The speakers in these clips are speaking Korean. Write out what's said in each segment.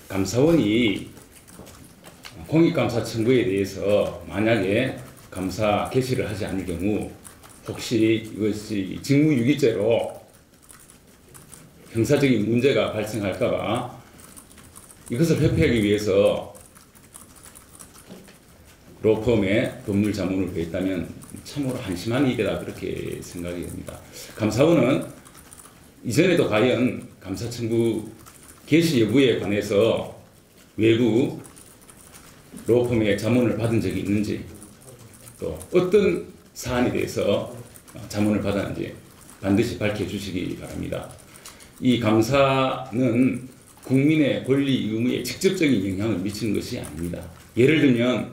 감사원이 공익감사 청구에 대해서 만약에 감사 개시를 하지 않을 경우 혹시 이것이 직무유기죄로 형사적인 문제가 발생할까봐 이것을 회피하기 위해서 로펌에 법률 자문을 구했다면 참으로 한심한 일이다 그렇게 생각이 됩니다. 감사원은 이전에도 과연 감사 청구 개시 여부에 관해서 외부 로펌의 자문을 받은 적이 있는지 또 어떤 사안에 대해서 자문을 받았는지 반드시 밝혀주시기 바랍니다. 이 감사는 국민의 권리 의무에 직접적인 영향을 미치는 것이 아닙니다. 예를 들면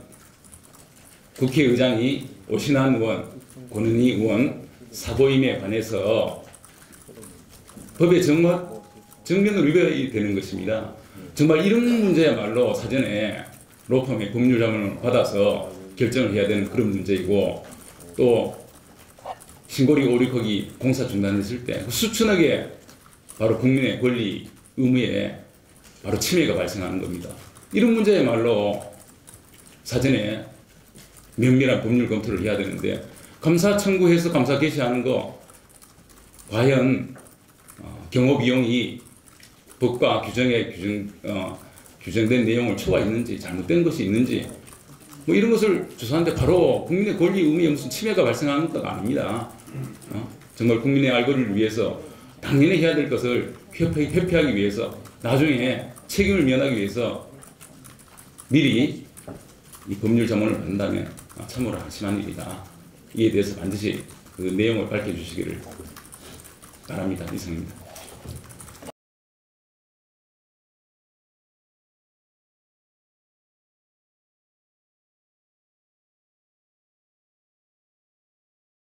국회의장이 오신환 의원, 권은희 의원 사보임에 관해서 법의 정면을 위반이 되는 것입니다. 정말 이런 문제야말로 사전에 로펌의 법률 자문을 받아서 결정을 해야 되는 그런 문제이고, 또 신고리 오리코기 공사 중단했을 때 수천억의 바로 국민의 권리 의무에 바로 침해가 발생하는 겁니다. 이런 문제야말로 사전에 면밀한 법률 검토를 해야 되는데 감사 청구해서 감사 개시하는 거 과연 경호 비용이 법과 규정에 규정된 내용을 초과했는지 잘못된 것이 있는지 뭐 이런 것을 조사하는데 바로 국민의 권리 의무에 무슨 침해가 발생하는 것도 아닙니다. 정말 국민의 알고를 위해서 당연히 해야 될 것을 회피하기 위해서 나중에 책임을 면하기 위해서 미리 이 법률 자문을 받는다면 참으로 한심한 일이다. 이에 대해서 반드시 그 내용을 밝혀주시기를 바랍니다. 이상입니다.